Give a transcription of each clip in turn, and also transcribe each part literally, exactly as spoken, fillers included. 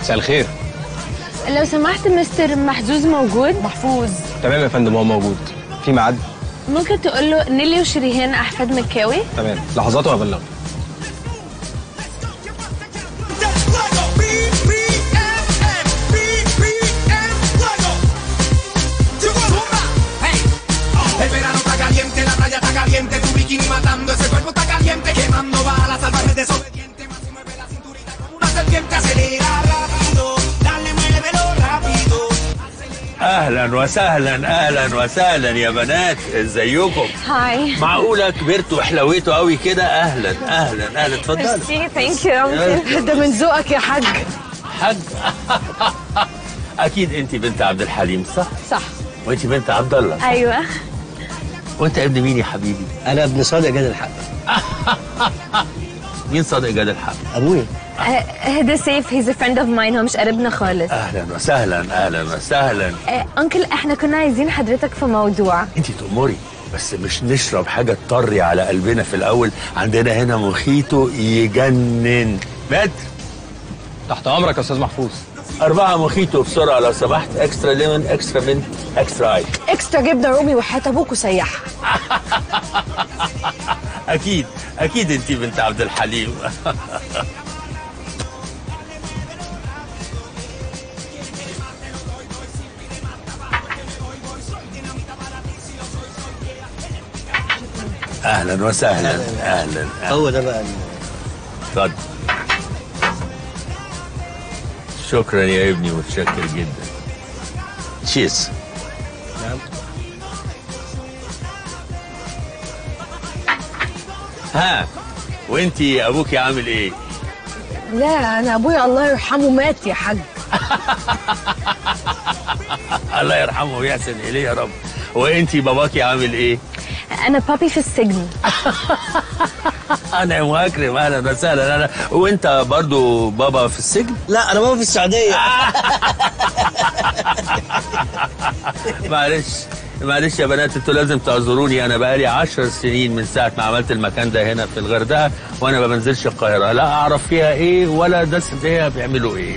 مساء الخير. لو سمحت مستر محظوظ موجود؟ محفوظ. تمام يا فندم، هو موجود. في ميعاد؟ ممكن تقول له نيلي وشريهان احفاد مكاوي؟ تمام، لحظات وهبلغك. اهلا وسهلا اهلا وسهلا يا بنات، ازيكم؟ هاي. معقوله كبرتوا وحلويتوا قوي كده؟ اهلا اهلا اهلا، اتفضلوا. ميرسي، ثانك يو. ده من ذوقك يا حاج. حاج. اكيد انت بنت عبد الحليم صح؟ صح. وانت بنت عبد الله صح؟ ايوه. وانت ابن مين يا حبيبي؟ انا ابن صادق جاد الحق. مين صادق جاد الحق؟ ابويا. هدا سيف، هيز ا فريند اوف ماين، هو مش قريبنا خالص. اهلا وسهلا اهلا وسهلا. انكل احنا كنا عايزين حضرتك في موضوع. انت تأمري، بس مش نشرب حاجه تطري على قلبنا في الاول. عندنا هنا موخيتو يجنن. بدر تحت امرك يا استاذ محفوظ. أربعة موخيتو بسرعة لو سمحت، اكسترا ليمون اكسترا منت اكسترا اي. اكسترا جبنه رومي وحياة ابوك وسيحها. أكيد أكيد أنت بنت عبد الحليم. أهلا وسهلا. أهلا. هو ده بقى. اتفضل. شكرا يا ابني، متشكر جدا. تشيز. نعم. ها وانتي ابوكي عامل ايه؟ لا انا ابويا الله يرحمه مات يا حاج. الله يرحمه ويحسن اليه يا رب. وانتي باباكي عامل ايه؟ انا بابي في السجن. انا مكرم، اهلا وسهلا. انا وانت برضو بابا في السجن؟ لا انا بابا في السعوديه. معلش معلش يا بنات، انتوا لازم تعذروني. انا بقالي عشر سنين من ساعه ما عملت المكان ده هنا في الغردقه وانا ما بنزلش القاهره، لا اعرف فيها ايه ولا ده فيها بيعملوا ايه.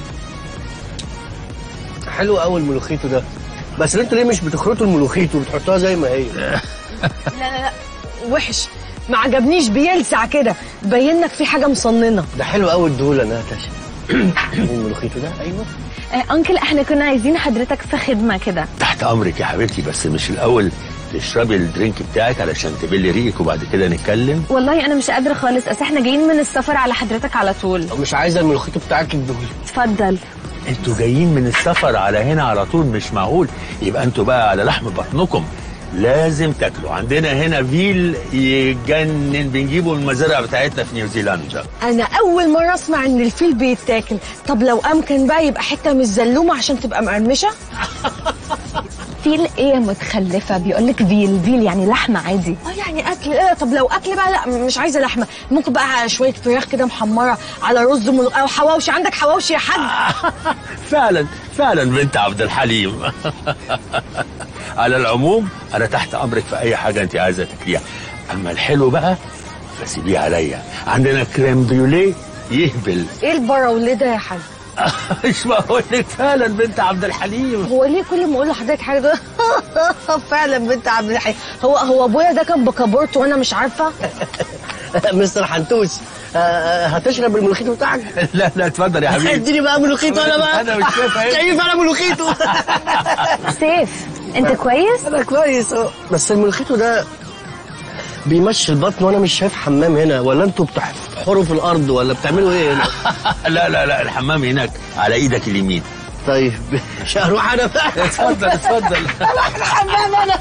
حلو قوي الملوخيتو ده، بس انتوا ليه مش بتخرطوا الملوخيتو وبتحطوها زي ما هي؟ لا لا لا وحش، ما عجبنيش، بيلسع كده، باين لك في حاجه مصننه. ده حلو قوي الدهول يا ناتاشا. الملوخيتو ده ايوه. انكل احنا كنا عايزين حضرتك في خدمه كده. تحت امرك يا حبيبتي، بس مش الاول تشربي الدرينك بتاعك علشان تبلي ريقك وبعد كده نتكلم؟ والله انا مش قادره خالص، اصل احنا جايين من السفر على حضرتك على طول. مش عايزه الملوخيتو بتاعك الدهول. اتفضل. انتوا جايين من السفر على هنا على طول؟ مش معقول. يبقى انتوا بقى على لحم بطنكم، لازم تاكلوا. عندنا هنا فيل يجنن، بنجيبه من المزارع بتاعتنا في نيوزيلندا. انا اول مره اسمع ان الفيل بيتاكل. طب لو امكن بقى يبقى حته مش زلومه عشان تبقى مقرمشه. فيل ايه يا متخلفه؟ بيقول لك فيل، فيل يعني لحمه عادي. اه يعني اكل. اه طب لو اكل بقى لا مش عايزه لحمه، ممكن بقى شويه فراخ كده محمره على رز مل... او حواوشي. عندك حواوشي يا حاج؟ فعلا فعلا بنت عبد الحليم. على العموم انا تحت امرك في اي حاجه انت عايزه تاكليها، اما الحلو بقى فسيبيه عليا. عندنا كريم بريوليه يهبل. ايه البراوليه ده يا حاج؟ مش بقول لك فعلا بنت عبد الحليم. هو ليه كل ما اقول لحضرتك حاجه ده فعلا بنت عبد الحليم؟ هو هو ابويا ده كان بكابورت وانا مش عارفه. مستر حنتوس، هتشرب الملوخيتو بتاعك؟ لا لا اتفضل يا حبيبي. اديني بقى ملوخيتو انا بقى. انا مش شايف ايه. كيف انا ملوخيتو؟ سيف انت كويس؟ انا كويس اه، بس الملوخيتو ده بيمشي البطن وانا مش شايف حمام هنا. ولا انتوا بتحفروا في الارض ولا بتعملوا ايه هنا؟ لا لا لا الحمام هناك على ايدك اليمين. طيب مش هروح انا بقى. اتفضل اتفضل. اروح الحمام انا.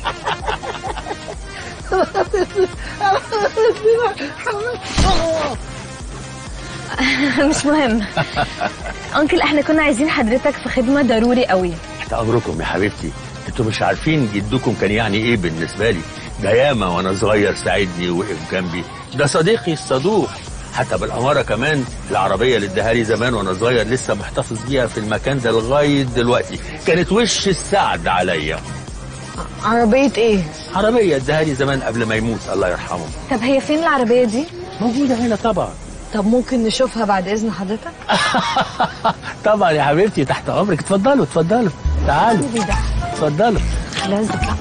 مش مهم. انكل احنا كنا عايزين حضرتك في خدمه ضروري قوي. تحت امركم يا حبيبتي. انتوا مش عارفين جدكم كان يعني ايه بالنسبه لي. ده ياما وانا صغير ساعدني ووقف جنبي، ده صديقي الصدوق. حتى بالاماره كمان العربيه اللي اداها لي زمان وانا صغير لسه محتفظ بيها في المكان ده لغايه دلوقتي، كانت وش السعد عليا. عربيه ايه؟ عربيه اداها لي زمان قبل ما يموت الله يرحمه. طب هي فين العربيه دي؟ موجوده هنا طبعا. طب ممكن نشوفها بعد اذن حضرتك؟ طبعا يا حبيبتي، تحت امرك. اتفضلوا اتفضلوا، تعالوا اتفضلوا. خلاص بقى.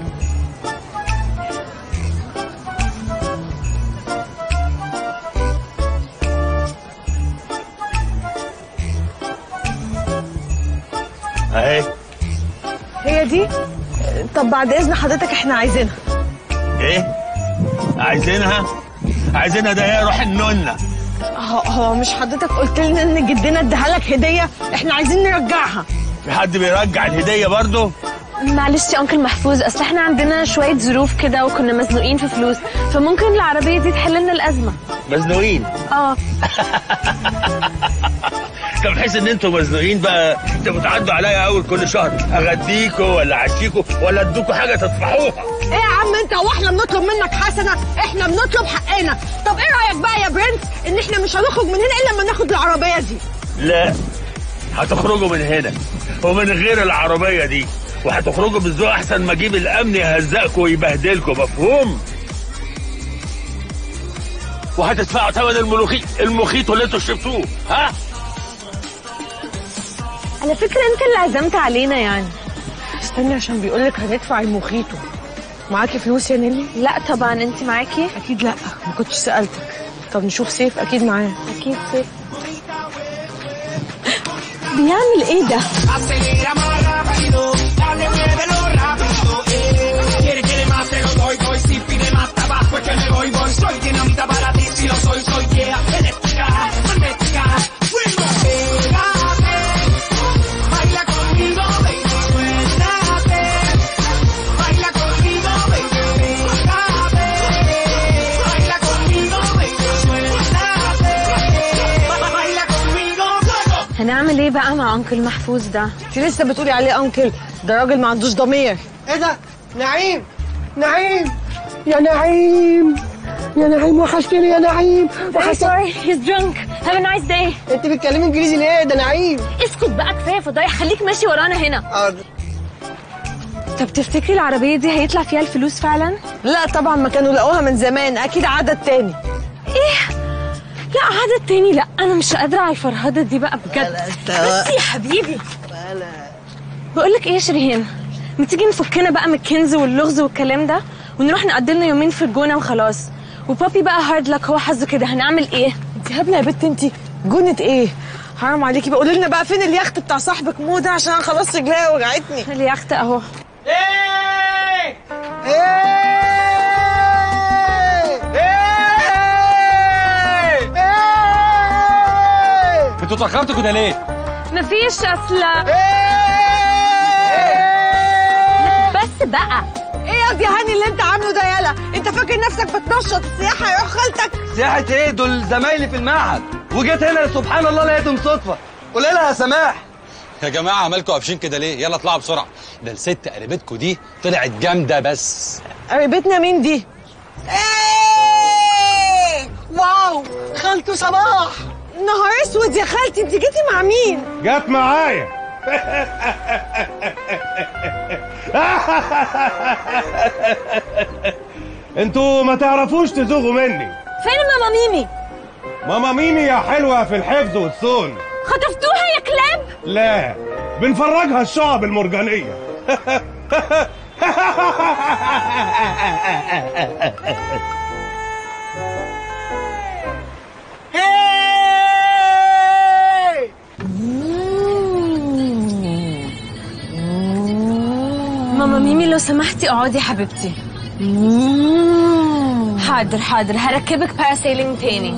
اهي هي دي؟ طب بعد اذن حضرتك احنا عايزينها. ايه عايزينها؟ عايزينها ده هي روح النونه. هو, هو مش حضرتك قلت لنا ان جدنا اداها لك هديه؟ احنا عايزين نرجعها. في حد بيرجع الهديه برضه؟ معلش يا انكل محفوظ، اصل احنا عندنا شويه ظروف كده وكنا مزنوقين في فلوس، فممكن العربيه دي تحل لنا الازمه. مزنوقين؟ اه. طب بحيث ان انتوا مزنوقين بقى انتوا بتعدوا عليا اول كل شهر اغديكوا ولا اعشيكوا ولا ادوكوا حاجه تطفحوها. ايه يا عم انت، هو احنا بنطلب منك حسنه؟ احنا بنطلب حقنا. طب ايه رايك بقى يا برنس ان احنا مش هنخرج من هنا الا لما ناخد العربيه دي؟ لا، هتخرجوا من هنا ومن غير العربيه دي، وهتخرجوا بالذوق احسن ما اجيب الامن يهزقكوا ويبهدلكوا، مفهوم؟ وهتدفعوا ثمن الملوخي المخيط اللي انتوا شربتوه. ها؟ على فكره انت اللي عزمت علينا يعني. استني عشان بيقول لك هندفع المخيطو. معاكي فلوس يا نيلي؟ لا طبعا. انت معاكي؟ اكيد لا، ما كنتش سالتك. طب نشوف سيف، اكيد معاه. اكيد سيف. بيعمل ايه ده؟ هنعمل ايه بقى مع انكل محفوظ ده؟ انت لسه بتقولي عليه انكل؟ ده راجل ما عندوش ضمير. ايه ده؟ نعيم نعيم يا نعيم يا نعيم، وحشتني يا نعيم. sorry he's drunk. have a nice day. انت بتتكلمي انجليزي ليه؟ ده نعيم. اسكت بقى كفايه فضايح، خليك ماشي ورانا هنا. حاضر. طب تفتكري العربيه دي هيطلع فيها الفلوس فعلا؟ لا طبعا، ما كانوا لقوها من زمان، اكيد عدد تاني. ايه؟ لا عدد تاني لا، انا مش قادره على الفرهده دي بقى بجد. بس يا حبيبي بقول لك ايه يا شريهان، ما تيجي نفكنا بقى من الكنز واللغز والكلام ده ونروح نقضي لنا يومين في الجونه وخلاص. وبابي بقى هارد لك، هو حظه كده. هنعمل ايه؟ انت هبله يا بت انت. جونه ايه؟ حرام عليكي بقى. قولي لنا بقى فين اليخت بتاع صاحبك مو ده، عشان خلاص رجليا وجعتني. اليخت اهو. ايه ايه انتوا اتاخرتوا كده ليه؟ مفيش اصلا. بس بقى ايه يا يا هاني اللي انت عامله ده؟ يالا انت فاكر نفسك بتنشط السياحه يا روح خالتك؟ سياحة ايه؟ دول زمايلي في المعهد وجيت هنا سبحان الله لقيتهم صدفة. قولي لها يا سماح. يا جماعة عمالكوا قافشين كده ليه؟ يلا اطلعوا بسرعة. ده الست قريبتكوا دي طلعت جامدة بس. قريبتنا مين دي؟ ايه واو، خالته صباح. نهار اسود يا خالتي، انت جيتي مع مين؟ جت معايا. انتوا ما تعرفوش تزوغوا مني. فين ماما ميمي؟ ماما ميمي يا حلوة في الحفظ والصون. خطفتوها يا كلاب؟ لا، بنفرجها الشعب المرجانية. ماما ميمي لو سمحتي اقعدي يا حبيبتي. حاضر حاضر، هركبك باراسيلينج تاني.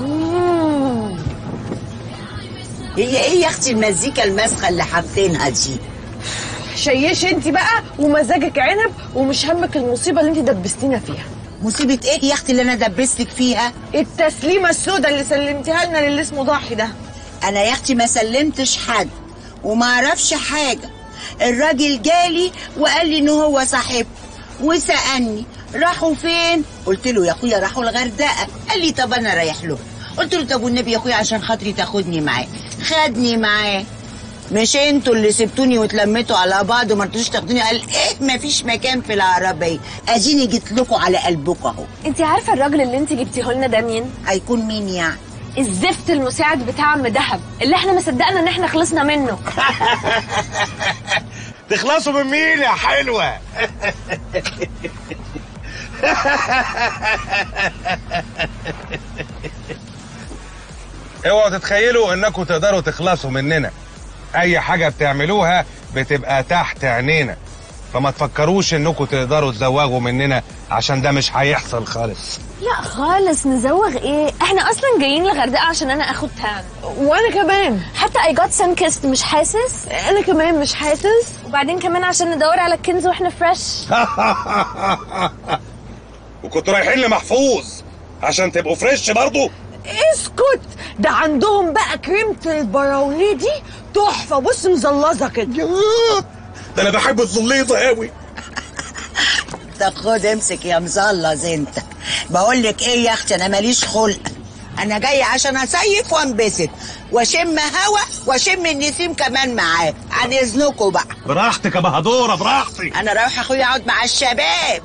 هي ايه يا اختي المزيكا المسخه اللي حاطينها دي؟ شيش انت بقى ومزاجك عنب، ومش همك المصيبه اللي انت دبستينا فيها. مصيبه ايه يا اختي اللي انا دبستك فيها؟ التسليمه السوداء اللي سلمتيها لنا للي اسمه ضاحي ده. انا يا اختي ما سلمتش حد وما اعرفش حاجه. الراجل جالي وقال لي ان هو صاحبه وسالني راحوا فين؟ قلت له يا اخويا راحوا الغردقه. قال لي طب انا رايح له. قلت له طب والنبي يا اخويا عشان خاطري تاخدني معاه. خدني معاه. مش انتوا اللي سبتوني واتلميتوا على بعض وما رضيتوش تاخدوني؟ قال ايه مفيش مكان في العربيه. اديني جيت لكم على قلبكم اهو. انت عارفه الراجل اللي انت جبتيه لنا ده مين؟ هيكون مين يعني؟ الزفت المساعد بتاع عم دهب اللي احنا ما صدقنا ان احنا خلصنا منه. تخلصوا من مين يا حلوه؟ اوعوا تتخيلوا انكم تقدروا تخلصوا مننا. اي حاجه بتعملوها بتبقى تحت عينينا، فما تفكروش انكم تقدروا تزوغوا مننا عشان ده مش هيحصل خالص. لا خالص، نزوغ ايه؟ احنا اصلا جايين الغردقه عشان انا اخد تان. وانا كمان حتى اي جوت سان كيست مش حاسس. انا كمان مش حاسس. وبعدين كمان عشان ندور على الكنز واحنا فريش. وكنتوا رايحين لمحفوظ عشان تبقوا فريش برضو؟ اسكت، ده عندهم بقى كريمه البراوليه دي تحفه، بص مزلظه كده. ده انا بحب الزليطه قوي. طب خد امسك يا مزلظ انت. بقول لك ايه يا اختي، انا ماليش خلق. انا جايه عشان اصيف وانبسط واشم هوا واشم النسيم كمان معاه. عن اذنكم بقى. براحتك يا بهدوره، براحتي. انا رايحه اخويا اقعد مع الشباب.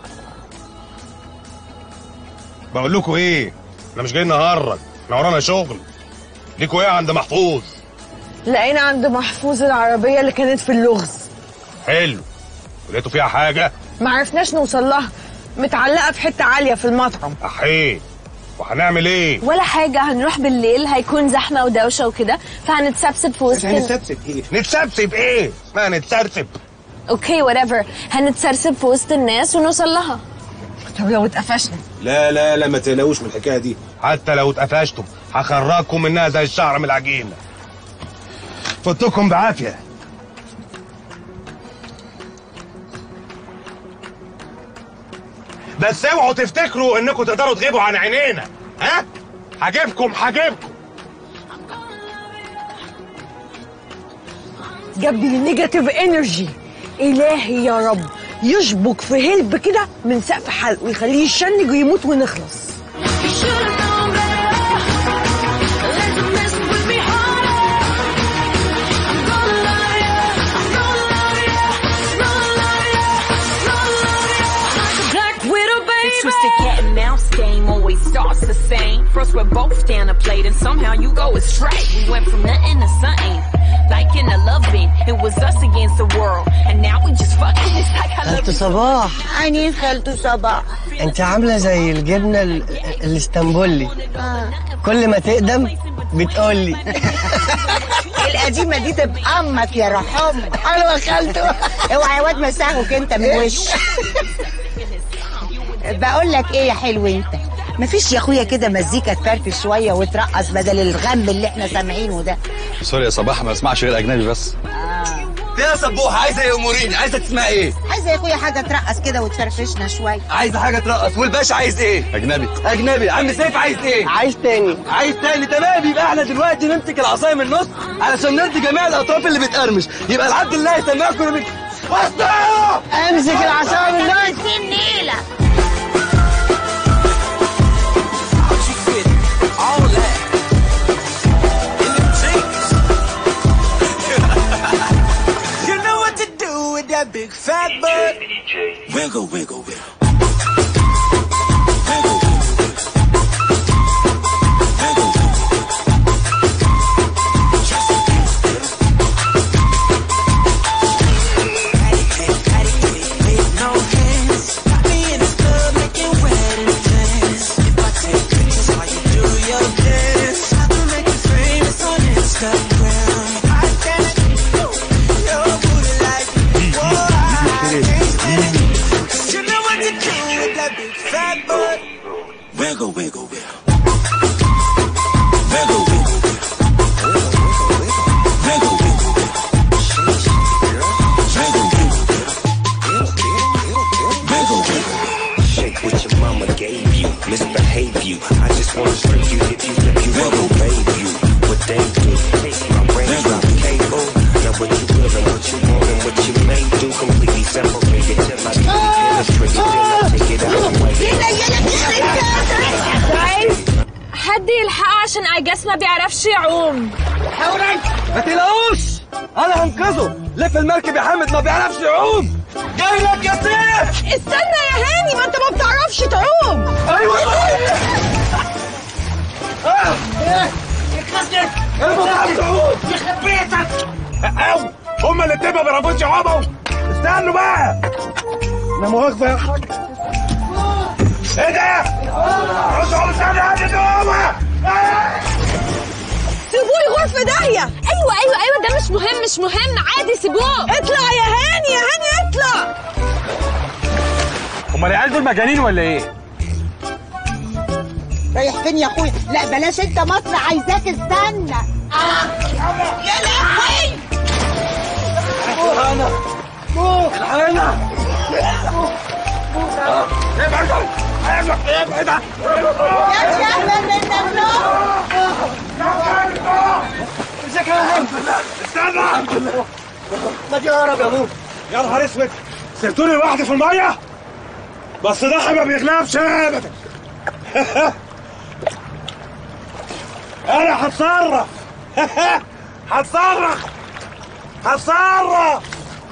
بقول لكم ايه، احنا مش جايين نهرج، احنا ورانا شغل. ليكوا ايه عند محفوظ؟ لقينا عند محفوظ العربيه اللي كانت في اللغز. حلو. ولقيتوا فيها حاجه؟ ما عرفناش نوصل لها، متعلقه في حته عاليه في المطعم. احيه. وهنعمل ايه؟ ولا حاجه، هنروح بالليل هيكون زحمه ودوشه وكده، فهنتسبسب في وسط. هنتسبسب ايه؟ نتسبسب ايه؟ اسمها نتسرسب. اوكي وات ايفر، هنتسرسب في وسط الناس ونوصل لها. طب لو اتقفشنا؟ لا لا لا، ما تقلقوش من الحكايه دي. حتى لو اتقفشتم هخرجكم منها زي الشعر من العجين. فوتكم بعافيه. بس اوعوا تفتكروا انكم تقدروا تغيبوا عن عينينا. ها؟ هجيبكم هجيبكم. جاب لي نيجاتيف انرجي. الهي يا رب يشبك في هلب كده من سقف حلقه ويخليه يشنج ويموت ونخلص. Twisted cat and mouse game always starts the same. First we're both down a plate and somehow you go astray. We went from nothing to something, like in a loving. It was us against the world, and now we just fucking. It's like I love خالته صباح. عني خالته صباح. انت عامله زي الجبنه ال- الاسطنبولي. كل ما تقدم بتقولي. القديمه دي تبقى امك يا رحمه. حلوه خالته. اوعى يا واد مساهك انت من وش. بقول لك ايه يا حلو انت، مفيش يا اخويا كده مزيكا تفرفش شويه وترقص بدل الغم اللي احنا سامعينه ده؟ سوري يا صباح، ما اسمعش غير اجنبي بس. يا سبوحه عايزه ايه؟ اموريني. عايزه تسمعي ايه؟ عايزه يا اخويا حاجه ترقص كده وتفرفشنا شويه. عايزه حاجه ترقص. والباشا عايز ايه؟ اجنبي. اجنبي. عم سيف عايز ايه؟ عايز تاني. عايز تاني. تمام، يبقى احنا دلوقتي نمسك العصايه من النص علشان نرضي جميع الاطراف اللي بتقرمش. يبقى العبد الله يسمعكم بك. وسطوا. امسك العصايه من النص. النيله. Big fat butt. Wiggle, wiggle, wiggle. Wiggle, wiggle, wiggle. Wiggle, wiggle, wiggle. Wiggle, wiggle, wiggle. Wiggle, wiggle, wiggle. Shake what your mama gave you, misbehave you. I just wanna strip you, if you flip you, wiggle, babe you. What they do, my brain drop cable. Now what you will and what you want and what you may do, completely separated till I penetrate it, then I take it out the way. حد يلحقه عشان ايجاس ما بيعرفش يعوم. حورك ما تقلقوش، انا هنقذه. لف المركب يا حامد، ما بيعرفش يعوم. جاي لك يا سيف. استنى يا هاني، ما انت ما بتعرفش تعوم. ايوه. آه. يخرب بيتك. او هما الاتنين ما بيعرفوش يقعدوا. استنوا بقى. لا مؤاخذة يا حاج. ايه ده؟ رجعوا استنى هادي دوما. سيبوه يغور في داهية. ايوه ايوه ايوه ده مش مهم مش مهم عادي سيبوه. اطلع يا هاني يا هاني اطلع. هما العيال دول مجانين ولا ايه؟ رايح فين يا اخويا؟ لا بلاش انت مصر عايزاك استنى. آه. يا لهوي. الحقنا الحقنا. ابعد ابعد ابعد. يا شهبة من النار. امسك يا هند. استنى. ما دي هرب يا ابوك. يا نهار اسود. سبتوني لوحدي في الميه؟ بس ده ما بيغلبش ابدا. انا هتصرف. هتصرف هتصرف.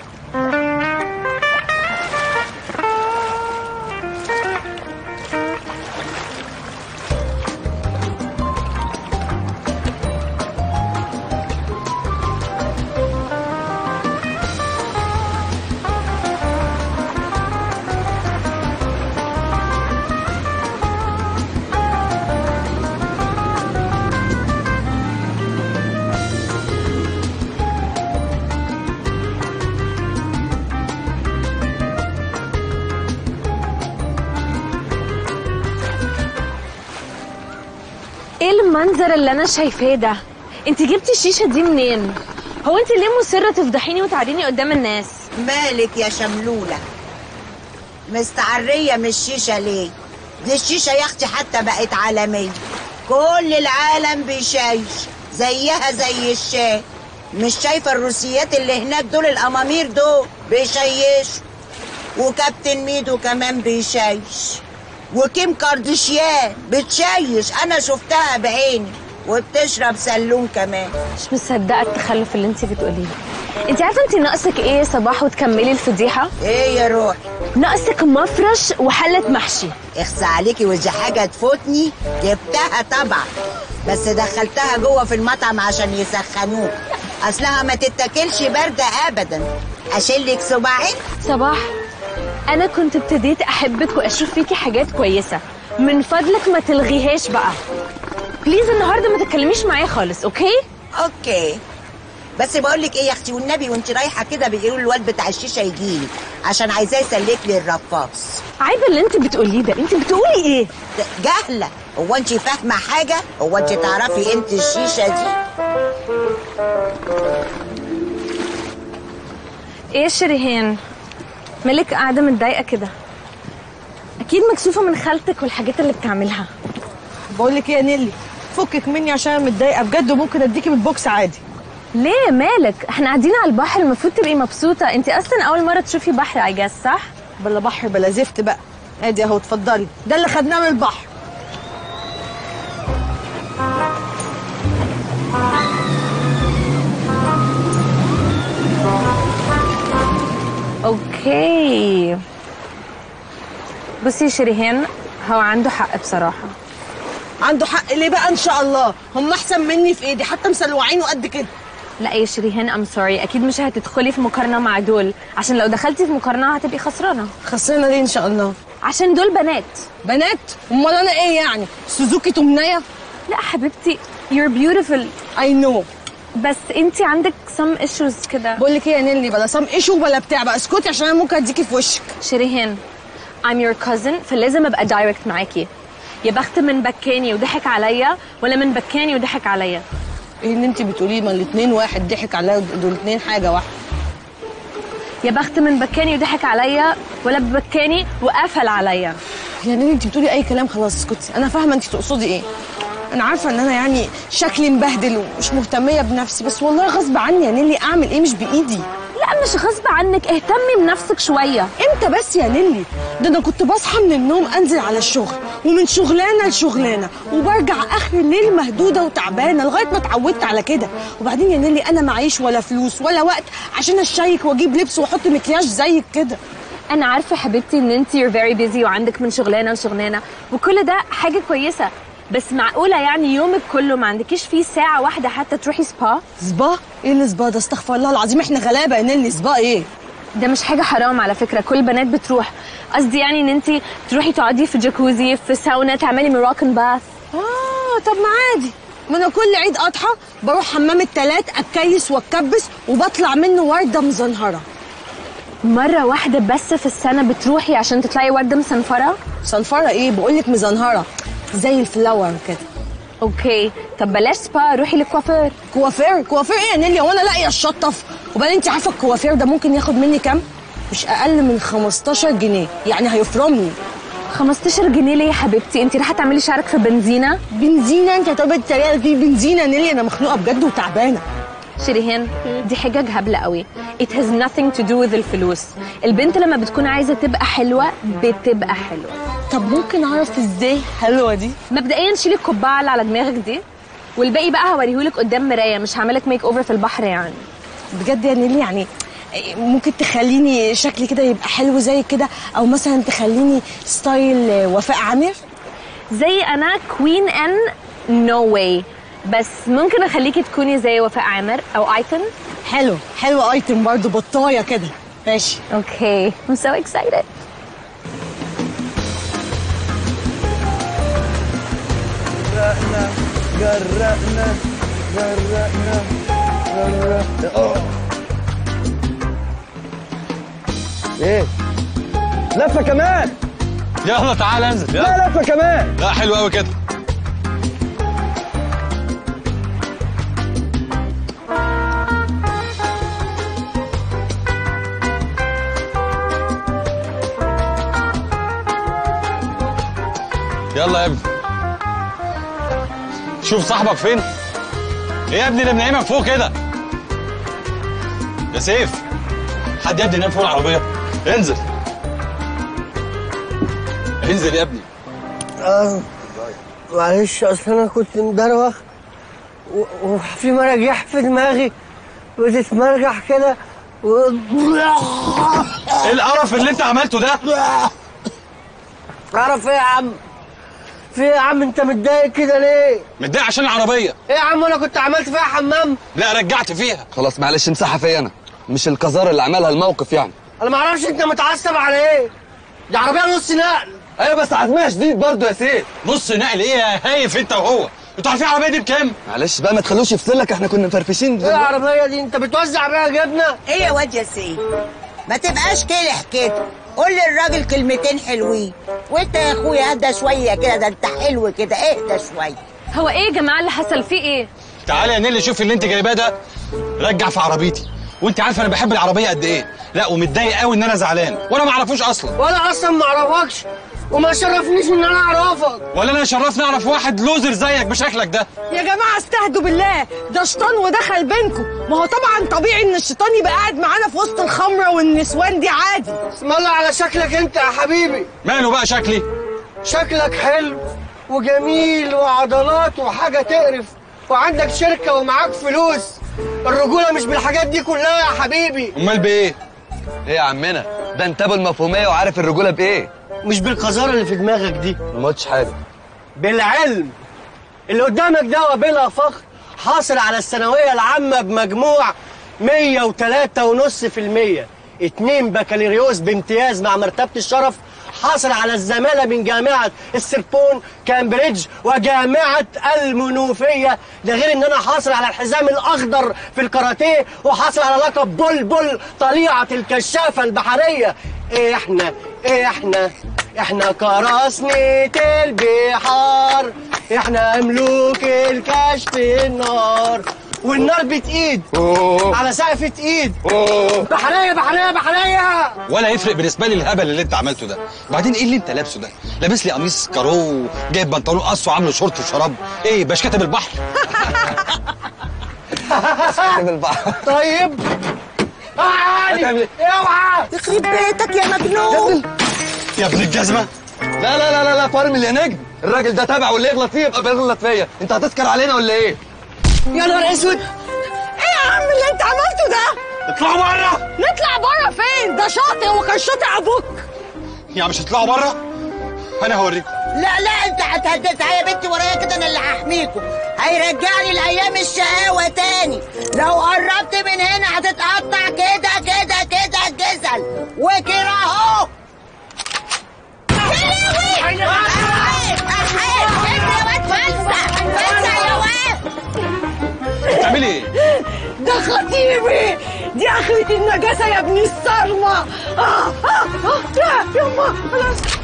ايه المنظر اللي انا شايفاه ده؟ انت جبتي الشيشه دي منين؟ هو انت ليه مصره تفضحيني وتعريني قدام الناس؟ مالك يا شملولة؟ مستعرية من الشيشة ليه؟ دي الشيشة يا اختي حتى بقت عالمية، كل العالم بيشيش زيها زي الشاي. مش شايفة الروسيات اللي هناك دول الأمامير دول بيشيشوا، وكابتن ميدو كمان بيشيش، وكيم كاردشيان بتشيش، أنا شفتها بعيني، وبتشرب سلون كمان. مش مصدقه التخلف اللي انت بتقوليه. انت عارفه انت ناقصك ايه يا صباح وتكملي الفضيحه؟ ايه يا روحي؟ ناقصك مفرش وحله محشي. اخسى عليكي ودي حاجه تفوتني، جبتها طبعا بس دخلتها جوه في المطعم عشان يسخنوك، اصلها ما تتاكلش بارده ابدا. اشيلك صباعين؟ صباح انا كنت ابتديت احبك واشوف فيكي حاجات كويسه، من فضلك ما تلغيهاش بقى بليز. النهارده ما تتكلميش معايا خالص. اوكي اوكي بس بقول لك ايه يا اختي والنبي، وانت رايحه كده بيقولوا الواد بتاع الشيشه يجيلي عشان عايزاه يسلك لي الرفاص. عيب اللي انت بتقوليه ده. انت بتقولي ايه؟ جهله. هو انت فاهمه حاجه؟ هو انت تعرفي انت الشيشه دي؟ ايه يا شريهان مالك قاعده متضايقه كده؟ اكيد مكسوفه من خالتك والحاجات اللي بتعملها. بقول لك ايه يا نيلي، فكك مني عشان انا متضايقه بجد، وممكن اديكي بالبوكس عادي. ليه مالك؟ احنا قاعدين على البحر، المفروض تبقي مبسوطه. انت اصلا اول مره تشوفي بحر اي جاس، صح؟ بلا بحر بلا زفت بقى. ادي اهو اتفضلي، ده اللي خدناه من البحر. اوكي بصي يا شريهان، هو عنده حق بصراحه. عنده حق ليه بقى؟ ان شاء الله هم احسن مني في ايدي، حتى مسلوعين وقد كده. لا يا شريهان ام سوري، اكيد مش هتدخلي في مقارنه مع دول، عشان لو دخلتي في مقارنه هتبقي خسرانه. خسرانه ليه ان شاء الله؟ عشان دول بنات. بنات؟ امال انا ايه يعني؟ سوزوكي تمنيه؟ لا حبيبتي you're beautiful I know، بس انت عندك some issues كده. بقول لك ايه يا نيلي، بلا سام ايشو بلا بتاع بقى، اسكتي عشان انا ممكن اديكي في وشك. شريهان I'm your cousin، فلازم ابقى دايركت معاكي. يا بخت من بكاني وضحك عليا، ولا من بكاني وضحك عليا. ايه اللي انت بتقوليه؟ ما الاثنين واحد، ضحك عليا دول الاثنين حاجه واحده. يا بخت من بكاني وضحك عليا، ولا بكاني وقفل عليا. يا نيلي انت بتقولي اي كلام، خلاص اسكتي، انا فاهمه انت تقصدي ايه. انا عارفه ان انا يعني شكلي مبهدل ومش مهتميه بنفسي، بس والله غصب عني يا نيلي، اعمل ايه؟ مش بايدي. لا مش غصب عنك، اهتمي بنفسك شويه. امتى بس يا نيلي؟ ده انا كنت بصحى من النوم انزل على الشغل، ومن شغلانه لشغلانه، وبرجع اخر الليل مهدوده وتعبانه لغايه ما اتعودت على كده. وبعدين يا نيلي انا معيش ولا فلوس ولا وقت عشان اشيك واجيب لبس واحط مكياج زيك كده. انا عارفه حبيبتي ان انت you're very busy وعندك من شغلانه وشغلانه، وكل ده حاجه كويسه، بس معقوله يعني يومك كله ما عندكيش فيه ساعه واحده حتى تروحي سبا؟ سبا؟ ايه السبا ده؟ استغفر الله العظيم، احنا غلابه يا نيلي، سبا ايه؟ ده مش حاجه حرام على فكره، كل البنات بتروح. قصدي يعني ان انت تروحي تقعدي في جاكوزي، في ساونا، تعملي مراكن باث. اه طب ما عادي، ما انا كل عيد اضحى بروح حمام التلات اتكيس واتكبس وبطلع منه ورده مزنهره. مره واحده بس في السنه بتروحي عشان تطلعي ورده مصنفره؟ صنفره ايه؟ بقولك مزنهره زي الفلاور كده. اوكي طب بلاش سبا، روحي للكوافير. كوافير؟ كوافير ايه يا نيلي؟ هو انا لاقيه الشطف؟ وبعدين انت عارفه الكوافير ده ممكن ياخد مني كام؟ مش اقل من خمستاشر جنيه، يعني هيفرمني. خمستاشر جنيه ليه يا حبيبتي؟ انت رايحه تعملي شعرك في بنزينه؟ بنزينه؟ انت هتقعدي الطريقه دي بنزينه نيلي؟ انا مخنوقه بجد وتعبانه. شريهان دي حجج هبله قوي. It has nothing to do with الفلوس. البنت لما بتكون عايزه تبقى حلوه بتبقى حلوه. طب ممكن اعرف ازاي حلوه دي؟ مبدئيا شيلي القبعه اللي على دماغك دي، والباقي بقى هوريهولك قدام مرايه، مش هعملك ميك اوفر في البحر يعني. بجد يا نيلي يعني ممكن تخليني شكلي كده يبقى حلو زي كده، او مثلا تخليني ستايل وفاء عامر؟ زي انا كوين ان نو واي، بس ممكن اخليكي تكوني زي وفاء عامر او ايتن. حلو حلو ايتن برضو، بطايه كده. ماشي اوكي I'm so excited. جرقنا جرقنا جرقنا جرقنا. ايه؟ لفه كمان. يلا تعال انزل. يلا. لا لفه كمان. لا حلو قوي كده. يلا يا ابني. شوف صاحبك فين. ايه يا ابني اللي منعمك فوق كده؟ يا سيف، حد يا ابني ينام فوق العربيه؟ انزل انزل يا ابني. اه معلش، اصل انا كنت مدروخ وفي مراجيح في دماغي بتتمرجح كده و... ايه القرف اللي انت عملته ده؟ قرف ايه يا عم؟ في ايه يا عم؟ انت متضايق كده ليه؟ متضايق عشان العربيه. ايه يا عم، انا كنت عملت فيها حمام؟ لا رجعت فيها. خلاص معلش امسحها فيا انا، مش القذار اللي عملها الموقف يعني. انا ما اعرفش انت متعصب على ايه؟ دي عربيه نص نقل. ايوه بس عزمها شديد برضه يا سيف. نص نقل ايه يا هايف انت وهو؟ انتوا عارفين العربيه دي بكام؟ معلش بقى ما تخلوش يفصلك، احنا كنا مفرفشين. ايه العربيه دي؟ انت بتوزع بيها جبنه؟ ايه يا واد يا سيف؟ ما تبقاش كلح كده، قول للراجل كلمتين حلوين. وانت يا اخويا اهدى شويه كده، ده انت حلو كده، اهدى شويه. هو ايه يا جماعه اللي حصل؟ فيه ايه؟ تعالى يا نيلي شوف اللي انت جايباه ده، رجع في عربيتي. وانت عارفه انا بحب العربيه قد ايه. لا ومتضايق قوي ان انا زعلان وانا ما اعرفوش اصلا. وانا اصلا ما اعرفكش وما شرفنيش ان انا اعرفك. ولا انا شرفني اعرف واحد لوزر زيك بشكلك ده. يا جماعه استهدوا بالله، ده شيطان ودخل بينكم. ما هو طبعا طبيعي ان الشيطان يبقى قاعد معانا في وسط الخمره والنسوان دي، عادي. اسم الله على شكلك انت يا حبيبي. ماله بقى شكلي؟ شكلك حلو وجميل وعضلات وحاجه تقرف، وعندك شركه ومعاك فلوس. الرجوله مش بالحاجات دي كلها يا حبيبي. امال بايه؟ ايه يا عمنا؟ ده انت ابو المفهوميه وعارف الرجوله بايه؟ مش بالقذاره اللي في دماغك دي. ما قلتش حاجه. بالعلم اللي قدامك ده وبلا فخر حاصل على الثانويه العامه بمجموع مية وتلاتة ونص في المية، اتنين بكالوريوس بامتياز مع مرتبه الشرف، حاصل على الزماله من جامعه السربون كامبريدج وجامعه المنوفيه. ده غير ان انا حاصل على الحزام الاخضر في الكاراتيه، وحاصل على لقب بلبل طليعه الكشافه البحريه. احنا احنا احنا قراصنة البحار، احنا ملوك الكشف النار، والنار بتقيد على سقفة ايد. بحرية بحرية بحرية. ولا يفرق بالنسبه لي الهبل اللي انت عملته ده. وبعدين ايه اللي انت لابسه ده؟ لابس لي قميص كارو، جايب بنطلون قص وعامله شورت وشراب. ايه باش كاتب البحر؟ كاتب البحر. طيب تعالي اوعى يخرب بيتك يا مجنون يا ابن الجزمه. لا لا لا لا لا فرمل يا نجم، الراجل ده تابع واللي يغلط فيه يبقى بيغلط فيا. انت هتسكر علينا ولا ايه؟ يا نهار اسود، ايه يا عم اللي انت عملته ده؟ اطلعوا بره. نطلع بره فين؟ ده شاطئ وكان شاطئ ابوك. يا مش هتطلعوا بره؟ انا هوريكم. لا لا انت هتهددها يا بنتي ورايا كده، انا اللي هحميكم. هيرجعني لايام الشقاوه تاني. لو قربت من هنا هتتقطع كده كده كده الجزل وكده اهو. بتعملي ايه؟ ده خطيبي، دي اخرة النجاسة يا ابن الصرمة. اه اه اه لا يما خلاص.